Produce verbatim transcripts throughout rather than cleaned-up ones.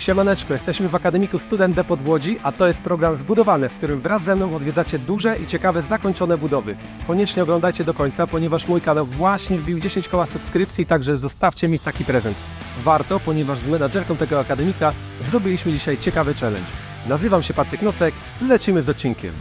Siemaneczko, jesteśmy w Akademiku Student Depot w Łodzi, a to jest program Zbudowany, w którym wraz ze mną odwiedzacie duże i ciekawe zakończone budowy. Koniecznie oglądajcie do końca, ponieważ mój kanał właśnie wbił dziesięć koła subskrypcji, także zostawcie mi taki prezent. Warto, ponieważ z menadżerką tego akademika zrobiliśmy dzisiaj ciekawy challenge. Nazywam się Patryk Nocek, lecimy z odcinkiem.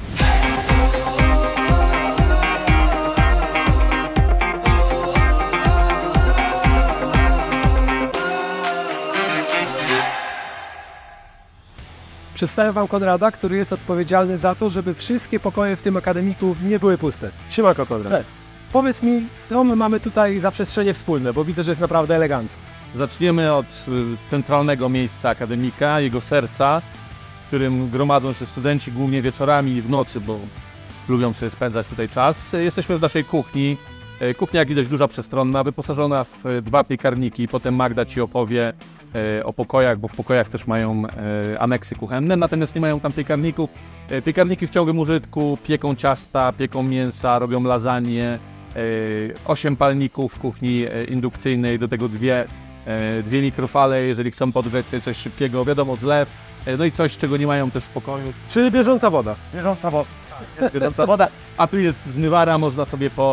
Przedstawiam Wam Konrada, który jest odpowiedzialny za to, żeby wszystkie pokoje w tym akademiku nie były puste. Siemanko, Konrad. Hej. Powiedz mi, co my mamy tutaj za przestrzenie wspólne, bo widzę, że jest naprawdę elegancko. Zaczniemy od centralnego miejsca akademika, jego serca, w którym gromadzą się studenci głównie wieczorami i w nocy, bo lubią sobie spędzać tutaj czas. Jesteśmy w naszej kuchni. Kuchnia, jak widać, duża, przestronna, wyposażona w dwa piekarniki. Potem Magda Ci opowie o pokojach, bo w pokojach też mają aneksy kuchenne, natomiast nie mają tam piekarników. Piekarniki w ciągłym użytku, pieką ciasta, pieką mięsa, robią lasagne, osiem palników w kuchni indukcyjnej, do tego dwie, dwie mikrofale, jeżeli chcą podgrzeć sobie coś szybkiego, wiadomo, zlew, no i coś, czego nie mają też w pokoju. Czyli bieżąca woda. Bieżąca woda, tak, jest bieżąca woda, a tu jest zmywara, można sobie po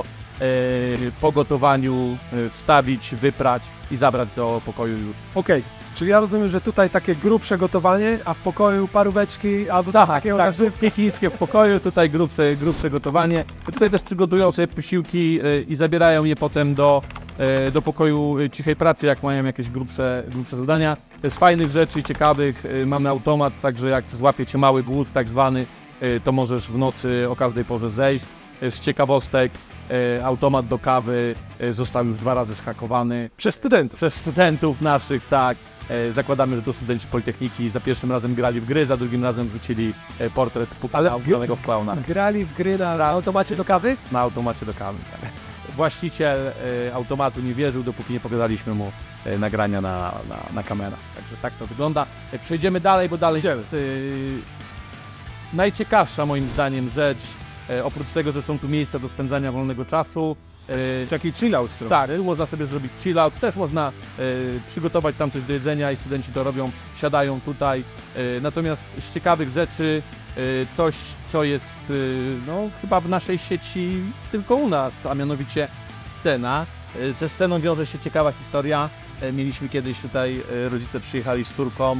po gotowaniu wstawić, wyprać i zabrać do pokoju już. Okej, okay. Czyli ja rozumiem, że tutaj takie grubsze gotowanie, a w pokoju paróweczki albo tak, takiego tak, szybkie chińskie w pokoju, tutaj grubsze, grubsze gotowanie. Tutaj też przygotują sobie posiłki i zabierają je potem do, do pokoju cichej pracy, jak mają jakieś grubsze, grubsze zadania. Z fajnych rzeczy, ciekawych, mamy automat, także jak złapiecie mały głód tak zwany, to możesz w nocy o każdej porze zejść. Z ciekawostek, automat do kawy został już dwa razy zhakowany. Przez studentów? Przez studentów naszych, tak. Zakładamy, że to studenci Politechniki za pierwszym razem grali w gry, za drugim razem wrzucili portret pukanego w klauna. Grali w gry na, na automacie do kawy? Na automacie do kawy, tak. Właściciel automatu nie wierzył, dopóki nie pokazaliśmy mu nagrania na, na, na kamerach. Także tak to wygląda. Przejdziemy dalej, bo dalej jest yy, najciekawsza moim zdaniem rzecz. E, oprócz tego, że są tu miejsca do spędzania wolnego czasu. E, Taki chill-out stron. Tak, można sobie zrobić chill-out, też można e, przygotować tam coś do jedzenia i studenci to robią, siadają tutaj. E, natomiast z ciekawych rzeczy e, coś, co jest e, no, chyba w naszej sieci tylko u nas, a mianowicie scena. E, ze sceną wiąże się ciekawa historia. E, mieliśmy kiedyś tutaj, e, rodzice przyjechali z córką.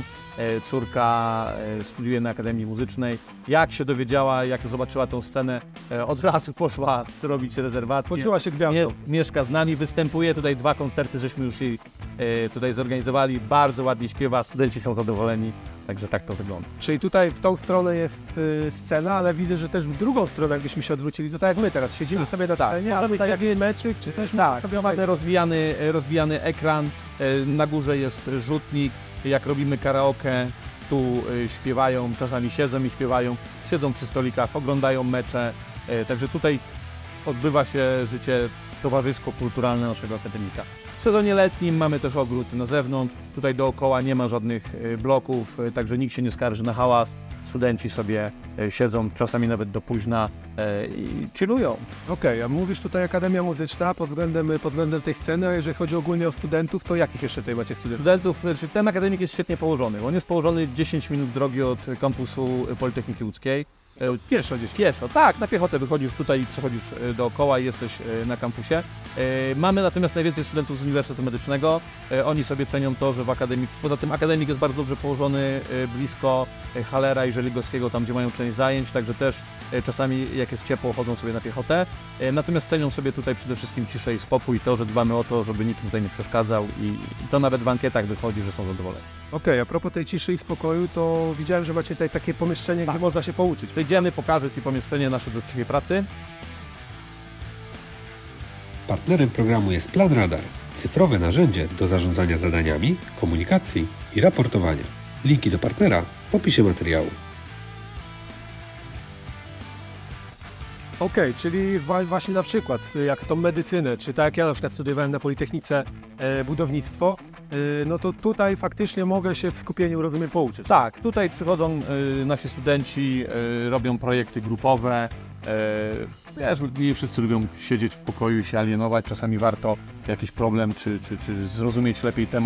Córka studiuje na Akademii Muzycznej. Jak się dowiedziała, jak zobaczyła tą scenę, od razu poszła zrobić rezerwację. Poczuła się gwiazdą. Mieszka z nami, występuje. Tutaj dwa koncerty, żeśmy już jej tutaj zorganizowali. Bardzo ładnie śpiewa, studenci są zadowoleni. Także tak to wygląda. Czyli tutaj w tą stronę jest y, scena, ale widzę, że też w drugą stronę, jakbyśmy się odwrócili, to tak jak my teraz siedzimy tak, sobie na tak, nie, ale tutaj jak meczyk, czy też tak, rozwijany, rozwijany ekran, na górze jest rzutnik. Jak robimy karaoke, tu y, śpiewają, czasami siedzą i śpiewają, siedzą przy stolikach, oglądają mecze, y, także tutaj odbywa się życie towarzysko-kulturalne naszego akademika. W sezonie letnim mamy też ogród na zewnątrz, tutaj dookoła nie ma żadnych y, bloków, y, także nikt się nie skarży na hałas, studenci sobie y, siedzą czasami nawet do późna y, i chillują. Okej, okay, a mówisz tutaj Akademia Muzyczna pod względem, pod względem tej sceny, a jeżeli chodzi ogólnie o studentów, to jakich jeszcze tutaj macie studentów? Studentów, czy ten akademik jest świetnie położony. On jest położony dziesięć minut drogi od kampusu Politechniki Łódzkiej. Pieszo gdzieś? Pieszo, tak, na piechotę wychodzisz tutaj i przechodzisz dookoła i jesteś na kampusie. Mamy natomiast najwięcej studentów z Uniwersytetu Medycznego. Oni sobie cenią to, że w akademik, poza tym akademik jest bardzo dobrze położony blisko Halera i Żeligowskiego, tam gdzie mają część zajęć, także też czasami jak jest ciepło chodzą sobie na piechotę. Natomiast cenią sobie tutaj przede wszystkim ciszę i spokój, to, że dbamy o to, żeby nikt tutaj nie przeszkadzał i to nawet w ankietach wychodzi, że są zadowoleni. Okej, okay, a propos tej ciszy i spokoju, to widziałem, że macie tutaj takie pomieszczenie, tak, gdzie można się pouczyć. Przejdziemy, pokażę Ci pomieszczenie nasze do cichej pracy. Partnerem programu jest Plan Radar, cyfrowe narzędzie do zarządzania zadaniami, komunikacji i raportowania. Linki do partnera w opisie materiału. Okej, okay, czyli właśnie na przykład jak tą medycynę, czy tak jak ja na przykład studiowałem na Politechnice e, budownictwo, e, no to tutaj faktycznie mogę się w skupieniu, rozumiem, pouczyć. Tak, tutaj przychodzą e, nasi studenci, e, robią projekty grupowe. E, wiesz, nie wszyscy lubią siedzieć w pokoju i się alienować, czasami warto jakiś problem, czy, czy, czy zrozumieć lepiej temat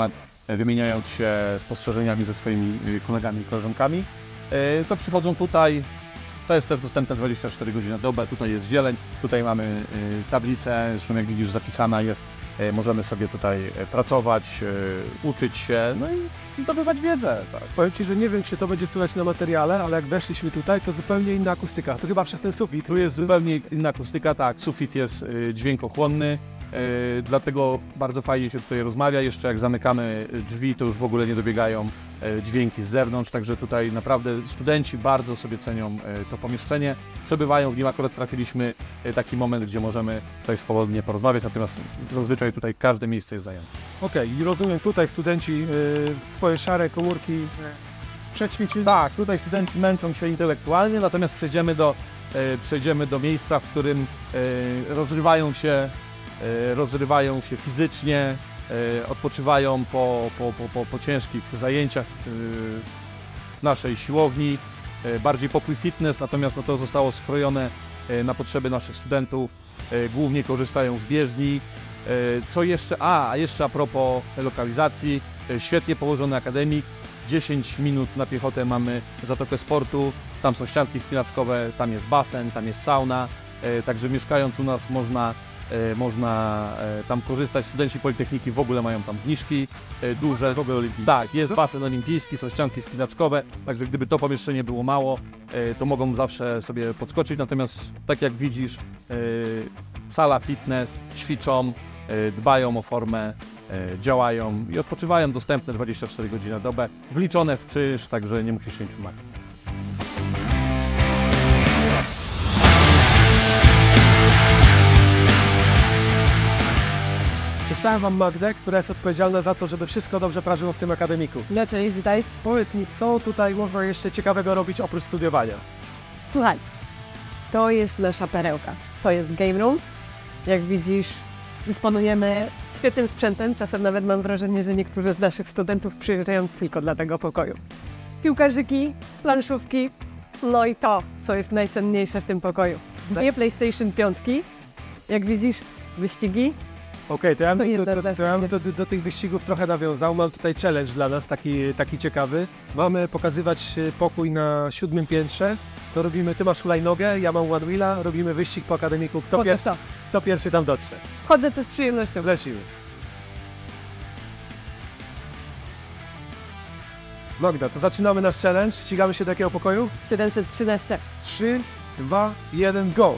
wymieniając się spostrzeżeniami ze swoimi kolegami i koleżankami. To przychodzą tutaj, to jest też dostępne dwadzieścia cztery godziny na dobę, tutaj jest zieleń, tutaj mamy tablicę, zresztą jak widzisz zapisana jest, możemy sobie tutaj pracować, uczyć się, no i zdobywać wiedzę. Tak. Powiem Ci, że nie wiem, czy to będzie słychać na materiale, ale jak weszliśmy tutaj, to zupełnie inna akustyka. To chyba przez ten sufit. Tu jest zupełnie inna akustyka, tak, sufit jest dźwiękochłonny, Yy, dlatego bardzo fajnie się tutaj rozmawia. Jeszcze jak zamykamy drzwi, to już w ogóle nie dobiegają yy, dźwięki z zewnątrz, także tutaj naprawdę studenci bardzo sobie cenią yy, to pomieszczenie. Przebywają w nim, akurat trafiliśmy yy, taki moment, gdzie możemy tutaj swobodnie porozmawiać, natomiast zazwyczaj tutaj każde miejsce jest zajęte. Okej, okay, i rozumiem, tutaj studenci yy, swoje szare komórki yy, przećwiczyli. Tak, tutaj studenci męczą się intelektualnie, natomiast przejdziemy do, yy, przejdziemy do miejsca, w którym yy, rozrywają się rozrywają się fizycznie, odpoczywają po, po, po, po, po ciężkich zajęciach naszej siłowni. Bardziej pokój fitness, natomiast no to zostało skrojone na potrzeby naszych studentów. Głównie korzystają z bieżni. Co jeszcze? A, a jeszcze a propos lokalizacji, świetnie położony akademik. dziesięć minut na piechotę mamy Zatokę Sportu, tam są ścianki wspinaczkowe, tam jest basen, tam jest sauna. Także mieszkając u nas można Można tam korzystać. Studenci Politechniki w ogóle mają tam zniżki duże. W ogóle olimpijski. Tak, jest basen olimpijski, są ścianki spinaczkowe, także gdyby to pomieszczenie było mało, to mogą zawsze sobie podskoczyć. Natomiast tak jak widzisz, sala fitness, ćwiczą, dbają o formę, działają i odpoczywają, dostępne dwadzieścia cztery godziny na dobę, wliczone w czynsz, także nie musisz się nic wymagać. Przedstawiam Wam Magdę, która jest odpowiedzialna za to, żeby wszystko dobrze prażyło w tym akademiku. No cześć, witaj. Powiedz mi, co tutaj można jeszcze ciekawego robić oprócz studiowania? Słuchaj, to jest nasza perełka. To jest game room. Jak widzisz, dysponujemy świetnym sprzętem. Czasem nawet mam wrażenie, że niektórzy z naszych studentów przyjeżdżają tylko dla tego pokoju. Piłkarzyki, planszówki, no i to, co jest najcenniejsze w tym pokoju. Dwie PlayStation pięć, jak widzisz, wyścigi. Okej, okay, to ja bym, To to, to, jedno to ja bym do, do, do tych wyścigów trochę nawiązał. Mam tutaj challenge dla nas, taki, taki ciekawy. Mamy pokazywać pokój na siódmym piętrze. To robimy, ty masz hulajnogę, ja mam one wheela, robimy wyścig po akademiku. Kto, pier kto pierwszy tam dotrze? Chodzę to z przyjemnością. Lecimy. Magda, to zaczynamy nasz challenge. Ścigamy się do jakiego pokoju? siedemset trzynaście. trzy, dwa, jeden, go!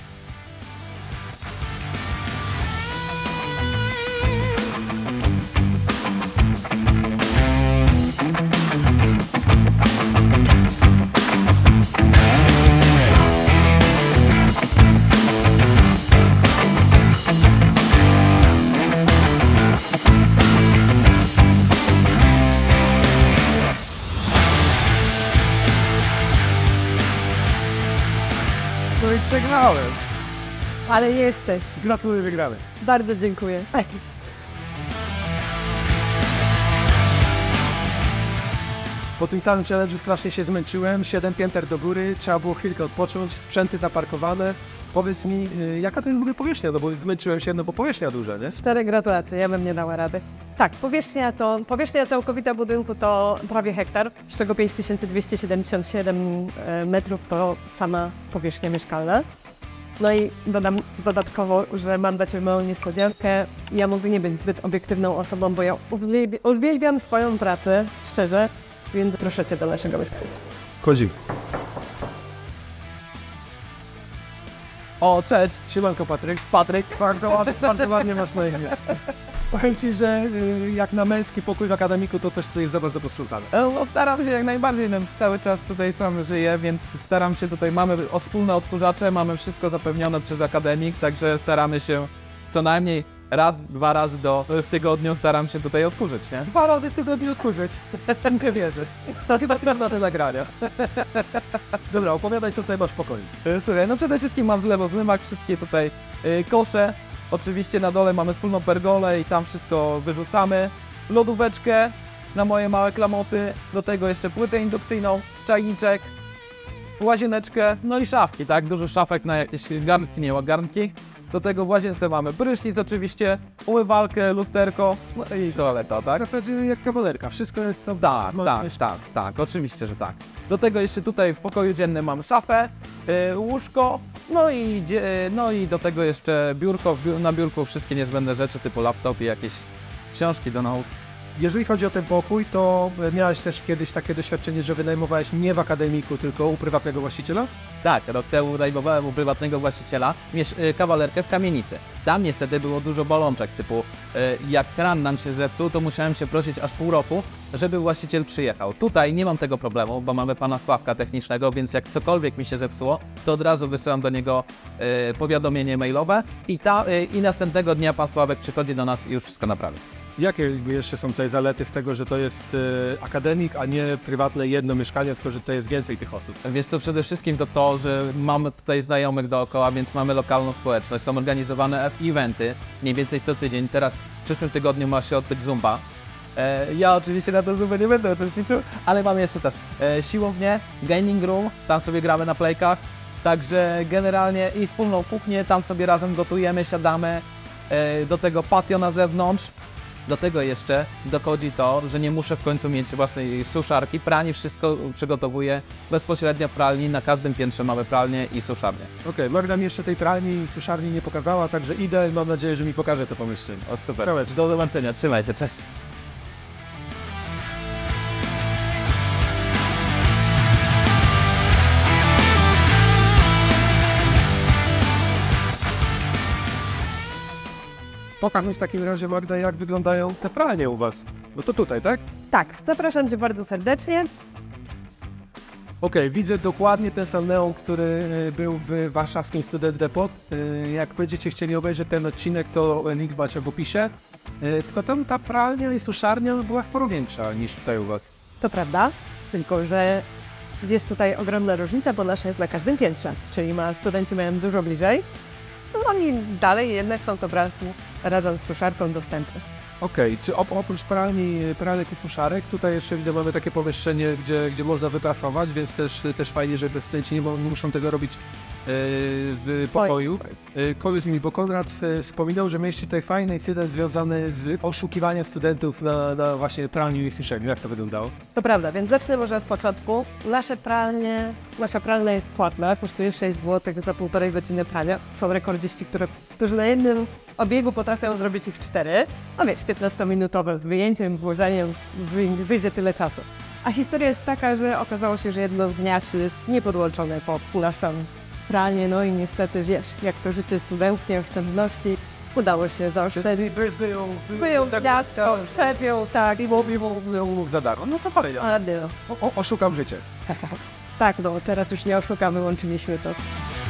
No i przegrałem. Ale jesteś. Gratuluję, wygramy. Bardzo dziękuję. Po tym całym challenge'u strasznie się zmęczyłem. siedem pięter do góry, trzeba było chwilkę odpocząć, sprzęty zaparkowane. Powiedz mi, y, jaka to jest w ogóle powierzchnia, no bo zmęczyłem się, no bo powierzchnia duża, nie? Cztery gratulacje, ja bym nie dała rady. Tak, powierzchnia to, powierzchnia całkowita budynku to prawie hektar, z czego pięć tysięcy dwieście siedemdziesiąt siedem metrów to sama powierzchnia mieszkalna. No i dodam dodatkowo, że mam dla Ciebie małą niespodziankę. Ja mogę nie być zbyt obiektywną osobą, bo ja uwielbiam, uwielbiam swoją pracę, szczerze, więc proszę Cię do naszego mieszkania. Kodzik. O, cześć! Siemanko Patryk. Patryk. Bardzo ładnie, bardzo ładnie masz na imię. Powiem Ci, że y, jak na męski pokój w akademiku, to coś tutaj jest za bardzo posprzątane. No, staram się jak najbardziej, no, cały czas tutaj sam żyję, więc staram się tutaj, mamy wspólne odkurzacze, mamy wszystko zapewnione przez akademik, także staramy się co najmniej raz, dwa razy do, w tygodniu staram się tutaj odkurzyć, nie? Dwa razy w tygodniu odkurzyć. Nie wierzę. To chyba tylko na te nagrania. Dobra, opowiadaj, co tutaj masz w pokoju. E, Słuchaj, no przede wszystkim mam wlewozmywak, wszystkie tutaj y, kosze. Oczywiście na dole mamy wspólną pergolę i tam wszystko wyrzucamy. Lodóweczkę na moje małe klamoty, do tego jeszcze płytę indukcyjną, czajniczek, łazieneczkę, no i szafki, tak? Dużo szafek na jakieś garnki, nie garnki. Do tego w łazience mamy prysznic oczywiście, umywalkę, lusterko, no i toaleta, tak? W zasadzie jak kawalerka, wszystko jest co Tak, tak, tak, tak, oczywiście, że tak. Do tego jeszcze tutaj w pokoju dziennym mam szafę, yy, łóżko, no i, dzie- no i do tego jeszcze biurko, w biu- na biurku wszystkie niezbędne rzeczy typu laptop i jakieś książki do nauk. Jeżeli chodzi o ten pokój, to miałeś też kiedyś takie doświadczenie, że wynajmowałeś nie w akademiku, tylko u prywatnego właściciela? Tak, rok temu wynajmowałem u prywatnego właściciela miesz- y, kawalerkę w kamienicy. Tam niestety było dużo bolączek, typu y, jak kran nam się zepsuł, to musiałem się prosić aż pół roku, żeby właściciel przyjechał. Tutaj nie mam tego problemu, bo mamy pana Sławka technicznego, więc jak cokolwiek mi się zepsuło, to od razu wysyłam do niego y, powiadomienie mailowe i, ta, y, i następnego dnia pan Sławek przychodzi do nas i już wszystko naprawi. Jakie jeszcze są tutaj zalety z tego, że to jest e, akademik, a nie prywatne jedno mieszkanie, tylko że tutaj jest więcej tych osób? Wiesz co, przede wszystkim to to, że mamy tutaj znajomych dookoła, więc mamy lokalną społeczność, są organizowane eventy, mniej więcej co tydzień. Teraz w przyszłym tygodniu ma się odbyć Zumba. E, ja oczywiście na to Zumba nie będę uczestniczył, ale mamy jeszcze też e, siłownię, gaming room, tam sobie gramy na playkach, także generalnie i wspólną kuchnię, tam sobie razem gotujemy, siadamy, e, do tego patio na zewnątrz. Do tego jeszcze dochodzi to, że nie muszę w końcu mieć własnej suszarki, pranie wszystko przygotowuję bezpośrednio w pralni, na każdym piętrze mamy pralnię i suszarnię. Okej, okay, Magda mi jeszcze tej pralni i suszarni nie pokazała, także idę i mam nadzieję, że mi pokaże to pomieszczenie. O, super. Do zobaczenia, trzymaj się, cześć. Pokaż mi w takim razie, Magda, jak wyglądają te pralnie u Was. No to tutaj, tak? Tak, zapraszam Cię bardzo serdecznie. Okej, widzę dokładnie ten sam neon, który e, był w warszawskim Student Depot. E, Jak będziecie chcieli obejrzeć ten odcinek, to link macie w opisie. E, Tylko tam ta pralnia i suszarnia była sporo większa niż tutaj u Was. To prawda, tylko że jest tutaj ogromna różnica, bo nasza jest na każdym piętrze, czyli ma, studenci mają dużo bliżej. No oni dalej jednak są to pralki razem z suszarką dostępne. Okej, czy op oprócz pralni, pralek i suszarek, tutaj jeszcze widzę, mamy takie pomieszczenie, gdzie, gdzie można wyprasować, więc też, też fajnie, że studenci nie, mo- nie muszą tego robić e, w pokoju. E, Powiedz mi, bo Konrad e, wspominał, że mieliście tutaj fajny incydent związany z oszukiwaniem studentów na, na właśnie pralniu i suszeniu. Jak to wyglądało? To prawda, więc zacznę może od początku. Nasze pralnie, nasza pralnia jest płatna, kosztuje sześć złotych za półtorej godziny prania. Są rekordziści, które, którzy na jednym obiegu potrafią zrobić ich cztery. No wiesz, piętnastominutowe z wyjęciem, włożeniem, wyj- wyjdzie tyle czasu. A historia jest taka, że okazało się, że jedno z gniaczy jest niepodłączone pod naszą pralnię, no i niestety wiesz, jak to życie studenckie, oszczędności, udało się zaoszczędzić. Wyjął gniazdko, przepiął, tak, i mówił, za darmo. No to powiedział. a no. O, o, oszukam życie. Tak, no teraz już nie oszukamy, łączyliśmy to.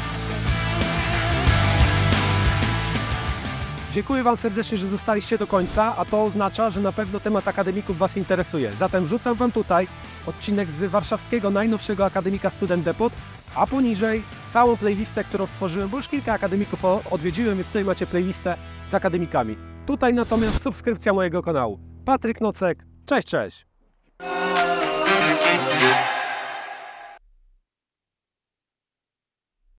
Dziękuję Wam serdecznie, że zostaliście do końca, a to oznacza, że na pewno temat akademików Was interesuje. Zatem wrzucam Wam tutaj odcinek z warszawskiego najnowszego akademika Student Depot, a poniżej całą playlistę, którą stworzyłem, bo już kilka akademików odwiedziłem, więc tutaj macie playlistę z akademikami. Tutaj natomiast subskrypcja mojego kanału. Patryk Nocek, cześć, cześć!